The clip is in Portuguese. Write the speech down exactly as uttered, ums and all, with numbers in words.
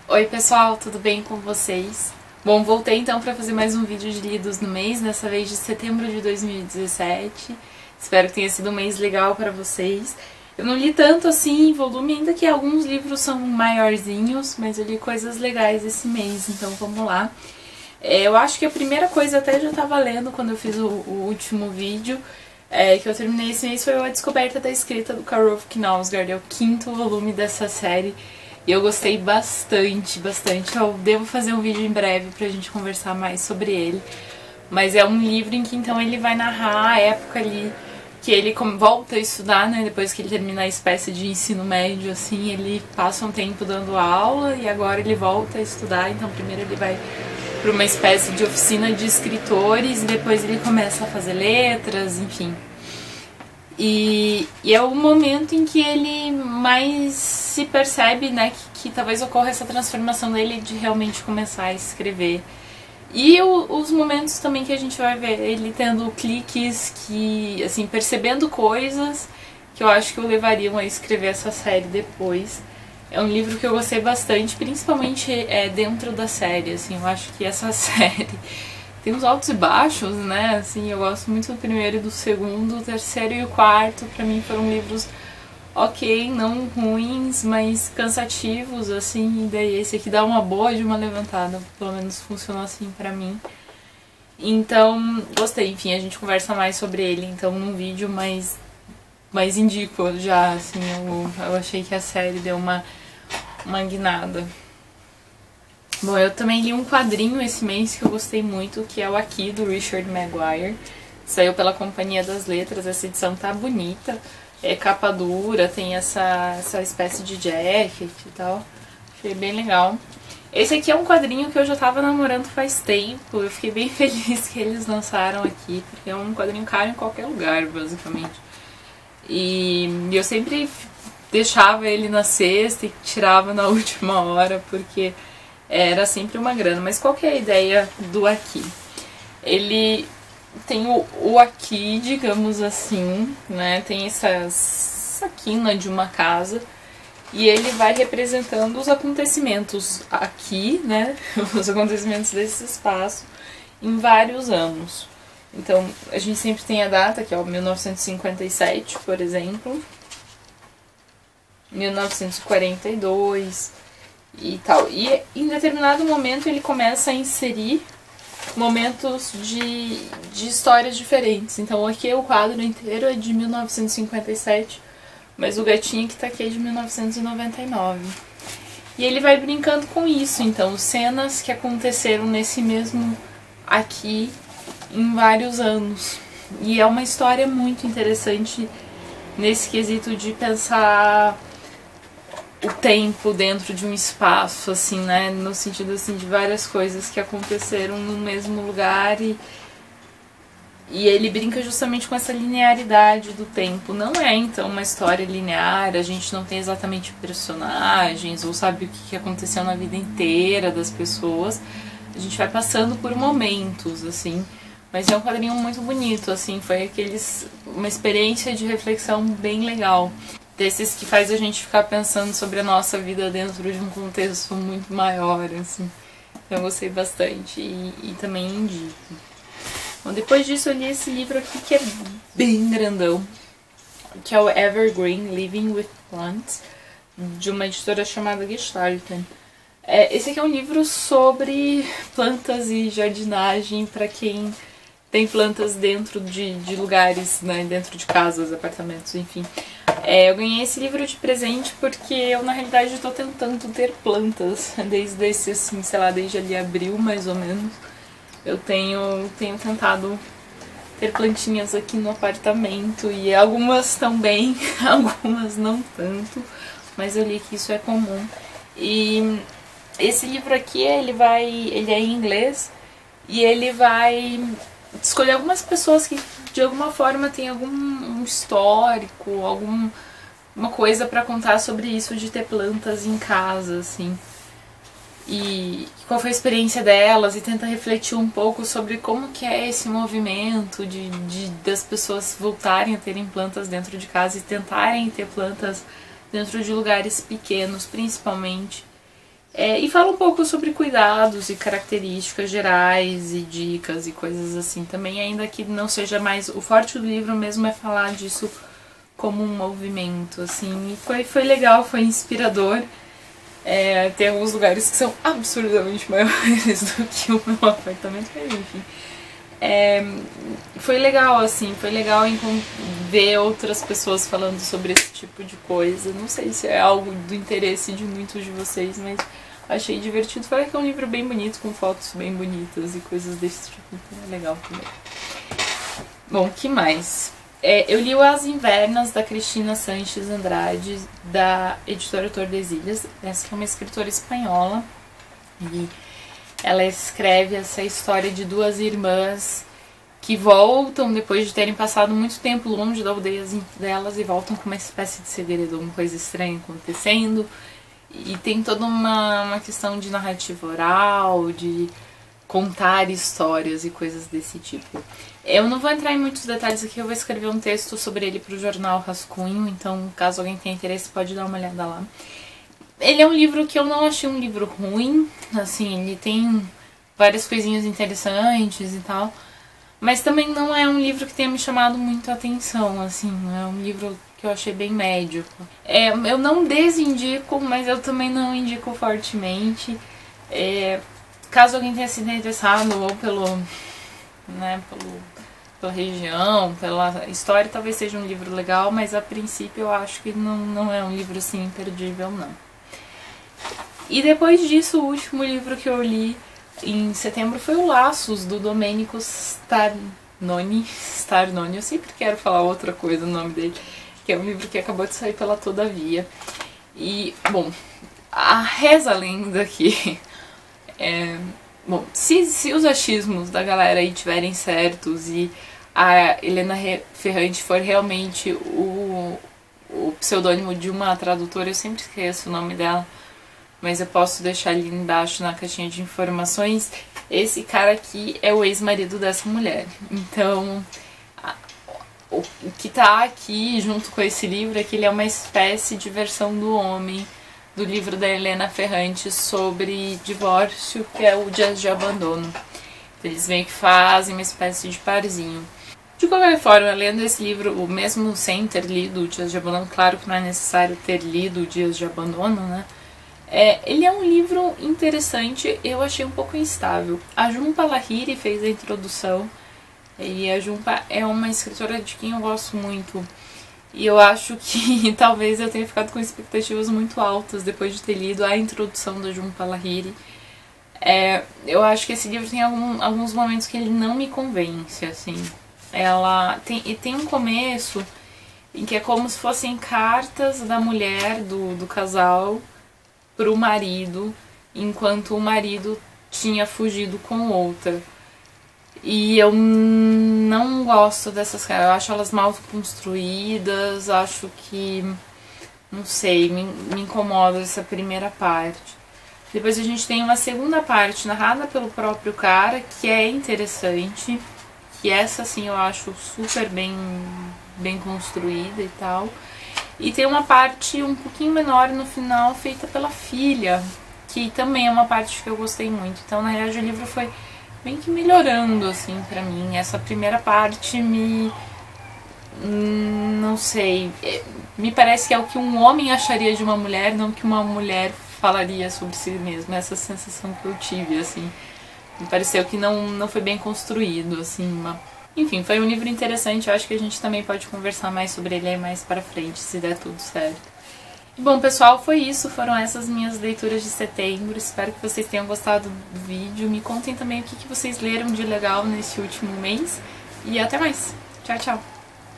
Oi pessoal, tudo bem com vocês? Bom, voltei então para fazer mais um vídeo de lidos no mês, dessa vez de setembro de dois mil e dezessete. Espero que tenha sido um mês legal para vocês. Eu não li tanto assim em volume, ainda que alguns livros são maiorzinhos, mas eu li coisas legais esse mês, então vamos lá. É, eu acho que a primeira coisa até já estava lendo quando eu fiz o, o último vídeo, é, que eu terminei esse mês, foi A Descoberta da Escrita do Karol Knausgaard, é o quinto volume dessa série. E eu gostei bastante, bastante. Eu devo fazer um vídeo em breve pra gente conversar mais sobre ele. Mas é um livro em que então ele vai narrar a época ali que ele volta a estudar, né? Depois que ele termina a espécie de ensino médio, assim, ele passa um tempo dando aula e agora ele volta a estudar. Então primeiro ele vai para uma espécie de oficina de escritores e depois ele começa a fazer letras, enfim. E, e é o momento em que ele mais se percebe, né, que, que talvez ocorra essa transformação dele de realmente começar a escrever. E o, os momentos também que a gente vai ver ele tendo cliques, que, assim, percebendo coisas que eu acho que o levariam a escrever essa série depois. É um livro que eu gostei bastante, principalmente é, dentro da série, assim, eu acho que essa série tem uns altos e baixos, né, assim, eu gosto muito do primeiro e do segundo, o terceiro e o quarto, pra mim foram livros ok, não ruins, mas cansativos, assim, e daí esse aqui dá uma boa de uma levantada, pelo menos funcionou assim pra mim. Então, gostei, enfim, a gente conversa mais sobre ele, então, num vídeo, mas, mas indico já, assim, eu, eu achei que a série deu uma, uma guinada. Bom, eu também li um quadrinho esse mês que eu gostei muito, que é o Aqui, do Richard Maguire. Saiu pela Companhia das Letras, essa edição tá bonita, é capa dura, tem essa, essa espécie de jacket e tal. Achei bem legal. Esse aqui é um quadrinho que eu já tava namorando faz tempo, eu fiquei bem feliz que eles lançaram aqui, porque é um quadrinho caro em qualquer lugar, basicamente. E eu sempre deixava ele na sexta e tirava na última hora, porque era sempre uma grana. Mas qual que é a ideia do Aqui? Ele tem o, o Aqui, digamos assim, né? Tem essa, essa quina de uma casa e ele vai representando os acontecimentos aqui, né? Os acontecimentos desse espaço em vários anos. Então, a gente sempre tem a data, que é o mil novecentos e cinquenta e sete, por exemplo, mil novecentos e quarenta e dois e tal. E em determinado momento ele começa a inserir momentos de, de histórias diferentes. Então aqui o quadro inteiro é de mil novecentos e cinquenta e sete, mas o gatinho que tá aqui é de mil novecentos e noventa e nove. E ele vai brincando com isso, então, cenas que aconteceram nesse mesmo aqui em vários anos. E é uma história muito interessante nesse quesito de pensar o tempo dentro de um espaço, assim, né, no sentido, assim, de várias coisas que aconteceram no mesmo lugar e, e ele brinca justamente com essa linearidade do tempo. Não é, então, uma história linear, a gente não tem exatamente personagens ou sabe o que aconteceu na vida inteira das pessoas, a gente vai passando por momentos, assim, mas é um quadrinho muito bonito, assim, foi aqueles, uma experiência de reflexão bem legal. Desses que faz a gente ficar pensando sobre a nossa vida dentro de um contexto muito maior, assim. Então eu gostei bastante e, e também indico. Bom, depois disso eu li esse livro aqui que é bem grandão, que é o Evergreen, Living with Plants, de uma editora chamada Gestalten. É, esse aqui é um livro sobre plantas e jardinagem para quem tem plantas dentro de, de lugares, né, dentro de casas, apartamentos, enfim. É, eu ganhei esse livro de presente porque eu, na realidade, estou tentando ter plantas desde esse, assim, sei lá, desde ali abril, mais ou menos. Eu tenho, tenho tentado ter plantinhas aqui no apartamento e algumas estão bem, algumas não tanto, mas eu li que isso é comum. E esse livro aqui, ele vai, ele é em inglês e ele vai escolher algumas pessoas que de alguma forma tem algum um histórico, alguma coisa pra contar sobre isso de ter plantas em casa, assim. E qual foi a experiência delas e tenta refletir um pouco sobre como que é esse movimento de, de das pessoas voltarem a terem plantas dentro de casa e tentarem ter plantas dentro de lugares pequenos, principalmente. É, e fala um pouco sobre cuidados e características gerais e dicas e coisas assim também, ainda que não seja mais... O forte do livro mesmo é falar disso como um movimento, assim. E foi, foi legal, foi inspirador. É, tem alguns lugares que são absurdamente maiores do que o meu apartamento, mas enfim. É, foi legal, assim, foi legal ver outras pessoas falando sobre esse tipo de coisa. Não sei se é algo do interesse de muitos de vocês, mas achei divertido. Fora que é um livro bem bonito, com fotos bem bonitas e coisas desse tipo, então é legal também. Bom, o que mais? É, eu li o As Invernas, da Cristina Sanches Andrade, da editora Tordesilhas. Essa é uma escritora espanhola e ela escreve essa história de duas irmãs que voltam depois de terem passado muito tempo longe da aldeia delas e voltam com uma espécie de segredo, uma coisa estranha acontecendo. E tem toda uma, uma questão de narrativa oral, de contar histórias e coisas desse tipo. Eu não vou entrar em muitos detalhes aqui, eu vou escrever um texto sobre ele para o jornal Rascunho, então caso alguém tenha interesse pode dar uma olhada lá. Ele é um livro que eu não achei um livro ruim, assim, ele tem várias coisinhas interessantes e tal, mas também não é um livro que tenha me chamado muito a atenção, assim, é um livro que eu achei bem médio. É, eu não desindico, mas eu também não indico fortemente. É, caso alguém tenha sido interessado ou pelo, né, pelo, pela região, pela história, talvez seja um livro legal, mas a princípio eu acho que não, não é um livro assim imperdível, não. E depois disso, o último livro que eu li em setembro foi o Laços, do Domenico Starnoni. Starnoni, eu sempre quero falar outra coisa no nome dele, que é um livro que acabou de sair pela Todavia. E, bom, a reza a lenda aqui é... Bom, se, se os achismos da galera aí tiverem certos e a Helena Ferrante for realmente o, o pseudônimo de uma tradutora, eu sempre esqueço o nome dela, mas eu posso deixar ali embaixo na caixinha de informações. Esse cara aqui é o ex-marido dessa mulher. Então, a, o, o que tá aqui junto com esse livro é que ele é uma espécie de versão do homem do livro da Helena Ferrante sobre divórcio, que é o Dias de Abandono. Então, eles meio que fazem uma espécie de parzinho. De qualquer forma, lendo esse livro, mesmo sem ter lido o Dias de Abandono, claro que não é necessário ter lido o Dias de Abandono, né? É, ele é um livro interessante, eu achei um pouco instável. A Jhumpa Lahiri fez a introdução, e a Jhumpa é uma escritora de quem eu gosto muito. E eu acho que talvez eu tenha ficado com expectativas muito altas depois de ter lido a introdução da Jhumpa Lahiri. É, eu acho que esse livro tem algum, alguns momentos que ele não me convence, assim. Ela tem, e tem um começo em que é como se fossem cartas da mulher, do, do casal, pro marido, enquanto o marido tinha fugido com outra. E eu não gosto dessas caras, eu acho elas mal construídas, acho que, não sei, me, me incomoda essa primeira parte. Depois a gente tem uma segunda parte narrada pelo próprio cara, que é interessante, que essa sim eu acho super bem, bem construída e tal. E tem uma parte um pouquinho menor no final, feita pela filha, que também é uma parte que eu gostei muito. Então, na realidade, o livro foi bem que melhorando, assim, pra mim. Essa primeira parte me... não sei... me parece que é o que um homem acharia de uma mulher, não que uma mulher falaria sobre si mesma. Essa sensação que eu tive, assim. Me pareceu que não, não foi bem construído, assim, uma... Enfim, foi um livro interessante, eu acho que a gente também pode conversar mais sobre ele aí mais pra frente, se der tudo certo. Bom, pessoal, foi isso, foram essas minhas leituras de setembro, espero que vocês tenham gostado do vídeo, me contem também o que vocês leram de legal nesse último mês, e até mais, tchau, tchau!